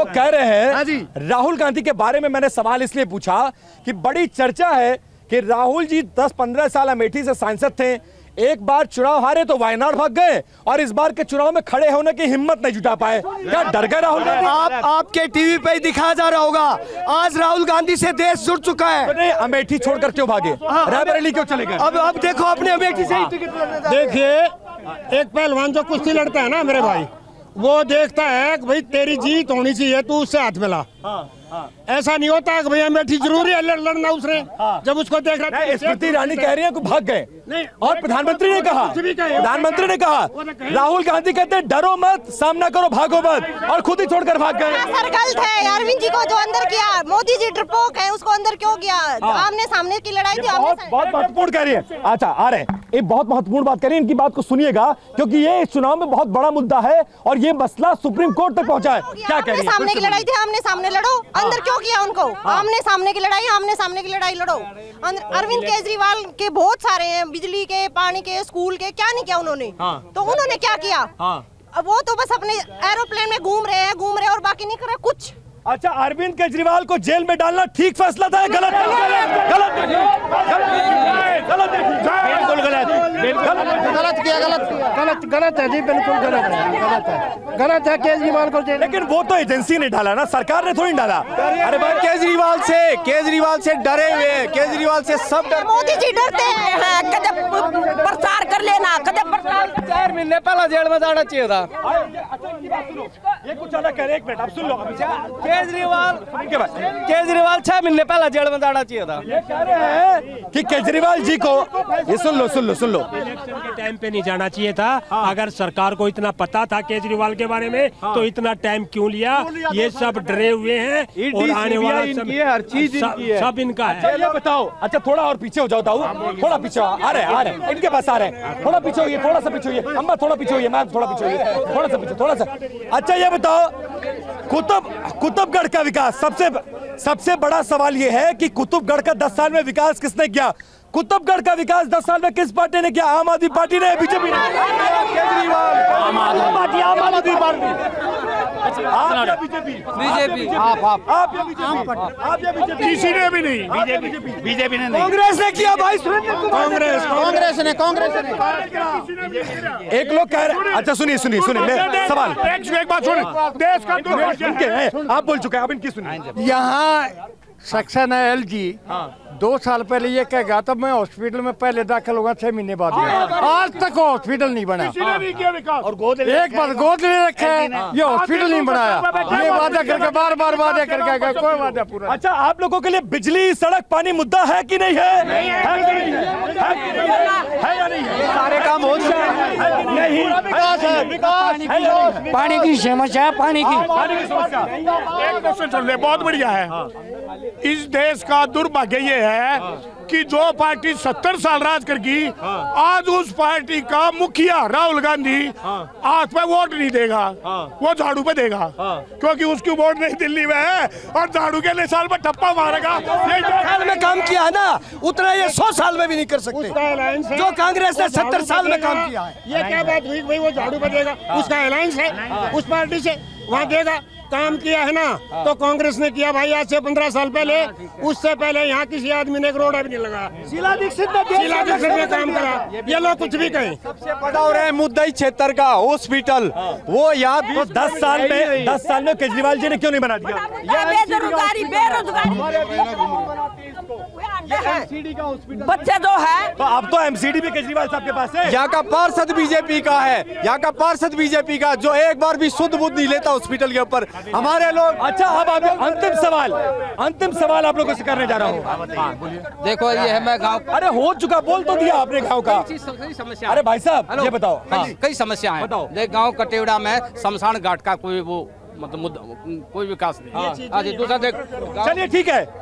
लोग कह रहे हैं राहुल गांधी के बारे में मैंने सवाल इसलिए पूछा कि बड़ी चर्चा है कि राहुल जी 10-15 साल अमेठी से सांसद थे, एक बार चुनाव हारे तो वायनाड भाग गए और इस बार के चुनाव में खड़े होने की हिम्मत नहीं जुटा पाए। क्या डर गए राहुल गांधी? आपके टीवी पे ही दिखाया जा रहा होगा, आज राहुल गांधी से देश जुड़ चुका है। तो नहीं, अमेठी छोड़कर क्यों भागे? रायबरेली क्यों चले गए? अब देखो अपने अमेठी से ही टिकट लड़ने। देखिए, एक पहलवान जो कुश्ती लड़ता है ना मेरे भाई, वो देखता है कि भाई तेरी जीत होनी चाहिए, तू उससे हाथ मिला। ऐसा नहीं होता कि भाई अमेठी जरूरी है लड़ना उसने। जब उसको देख रहा है, स्मृति ईरानी कह रही है कि भाग गए नहीं, और प्रधानमंत्री ने कहा राहुल गांधी कहते हैं डरो मत, सामना करो, भागो मत, और खुद ही छोड़कर भाग गए। सर गलत है, अरविंद जी को जो अंदर किया, मोदी जी डरपोक है, उसको अंदर क्यों किया? आमने सामने की लड़ाई थी। बहुत महत्वपूर्ण कह रही है। अच्छा आ रहे हैं, एक बहुत महत्वपूर्ण बात कह रही है, इनकी बात को सुनिएगा क्योंकि ये इस चुनाव में बहुत बड़ा मुद्दा है और ये मसला सुप्रीम कोर्ट तक पहुंचा है। क्या कह रही है? सामने की लड़ाई थी, आमने सामने लड़ो, अंदर क्यों किया उनको? आमने सामने की लड़ाई, आमने सामने की लड़ाई लड़ो। अरविंद केजरीवाल के बहुत सारे हैं, बिजली के, पानी के, स्कूल के, क्या नहीं किया उन्होंने? तो उन्होंने क्या किया? वो तो बस अपने एरोप्लेन में घूम रहे हैं और बाकी नहीं कर रहे कुछ। अच्छा, अरविंद केजरीवाल को जेल में डालना ठीक फैसला था? गलत गलत है जी, बिल्कुल गलत है केजरीवाल को जेल। लेकिन वो तो एजेंसी ने डाला ना, सरकार ने थोड़ी डाला। अरे भाई केजरीवाल से डरे हुए हैं, केजरीवाल से सब डर। मोदी जी डरते हैं, कदे प्रचार कर लेना, कदे प्रचार। 4 महीने पहले जेल में जाना चाहिए था। ये कुछ अलग कह रहे हैं, एक मिनट आप सुन लो। केजरीवाल 6 महीने पहले जेल में जाना चाहिए था। ये कह रहे हैं कि केजरीवाल जी को, ये सुन लो इलेक्शन के टाइम पे नहीं जाना चाहिए था। अगर सरकार को इतना पता था केजरीवाल के बारे में तो इतना टाइम क्यों लिया? ये सब डरे हुए हैं और आने वाला हर चीज सब इनका है। अच्छा ये बताओ, अच्छा थोड़ा और पीछे हो जाओ दाऊ, थोड़ा पीछे आ रहे इनके पास आ रहे हैं, थोड़ा पीछे होइए, थोड़ा सा पीछे होइए, अम्मा थोड़ा पीछे होइए, मैम थोड़ा पीछे होइए, थोड़ा सा पीछे, थोड़ा सा। अच्छा ये बताओ, कुतुबगढ़ का विकास, सबसे बड़ा सवाल ये है कि कुतुबगढ़ का 10 साल में विकास किसने किया? कुतुबगढ़ का विकास 10 साल में किस पार्टी ने किया? आम आदमी पार्टी ने, बीजेपी ने? केजरीवाल, आम आदमी पार्टी। आप बीजेपी, आप या बीजेपी? किसी ने भी नहीं, बीजेपी ने नहीं, कांग्रेस ने किया भाई, कांग्रेस ने। एक लोग कह रहे, अच्छा सुनिए सवाल, एक बात सुन, देश का आप बोल चुके हैं, अब इनकी सुनिए। यहाँ सेक्शन है एलजी, 2 साल पहले ये कह गया था मैं हॉस्पिटल में पहले दाखिल होगा, 6 महीने बाद आज तक वो हॉस्पिटल नहीं बना। और गोद एक बार गोद ले रखे है, ये हॉस्पिटल नहीं बनाया। ये वादा करके बार वादा करके कोई वादा पूरा। अच्छा, आप लोगों के लिए बिजली, सड़क, पानी मुद्दा है कि नहीं है? है या नहीं? सारे काम हो नहीं, पानी की समस्या है, पानी की समस्या। एक क्वेश्चन सुन ले, बहुत बढ़िया है। इस देश का दुर्भाग्य ये है कि जो पार्टी 70 साल राज करगी, आज उस पार्टी का मुखिया राहुल गांधी हाथ पे वोट नहीं देगा, वो झाड़ू पे देगा, क्योंकि उसकी वोट नहीं दिल्ली में है और झाड़ू के लिए साल में ठप्पा मारेगा। ये साल में काम किया है ना, उतना ये 100 साल में भी नहीं कर सकते जो कांग्रेस ने 70 साल में काम किया है। ये क्या बात हुई भाई? वो झाड़ू पे देगा, उसका अलायंस है उस पार्टी से, वहाँ देगा। काम किया है ना तो कांग्रेस ने किया भाई, आज से 15 साल पहले। उससे पहले यहाँ किसी आदमी ने 1 करोड़ भी नहीं लगा। शीला दीक्षित ने काम करा। ये लोग कुछ भी कहें, सबसे बड़ा हो रहा है मुद्दा क्षेत्र का हॉस्पिटल, वो यहाँ भी 10 साल में केजरीवाल जी ने क्यों नहीं बना दिया? बच्चे जो है, तो अब तो एमसीडी भी केजरीवाल साहब के पास है। यहाँ का पार्षद बीजेपी का है, यहाँ का पार्षद बीजेपी का, जो एक बार भी शुद्ध बुद्ध नहीं लेता हॉस्पिटल के ऊपर। हमारे लोग, अच्छा अब अंतिम सवाल आप लोगों से करने जा रहा हूँ। देखो ये है, मैं गाँव, अरे हो चुका, बोल तो दिया आपने गाँव का। समस्या, अरे भाई साहब ये बताओ, कई समस्या है। देख गाँव कटेवड़ा में शमशान घाट का कोई वो मतलब कोई विकास नहीं। दूसरा देख, चलिए ठीक है,